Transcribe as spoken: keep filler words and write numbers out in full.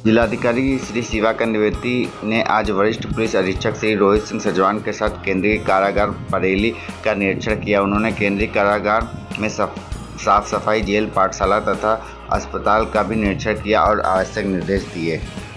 जिलाधिकारी श्री शिवाकर द्विवेदी ने आज वरिष्ठ पुलिस अधीक्षक श्री रोहित सिंह सजवान के साथ केंद्रीय कारागार बरेली का निरीक्षण किया। उन्होंने केंद्रीय कारागार में साफ सफाई, जेल, पाठशाला तथा अस्पताल का भी निरीक्षण किया और आवश्यक निर्देश दिए।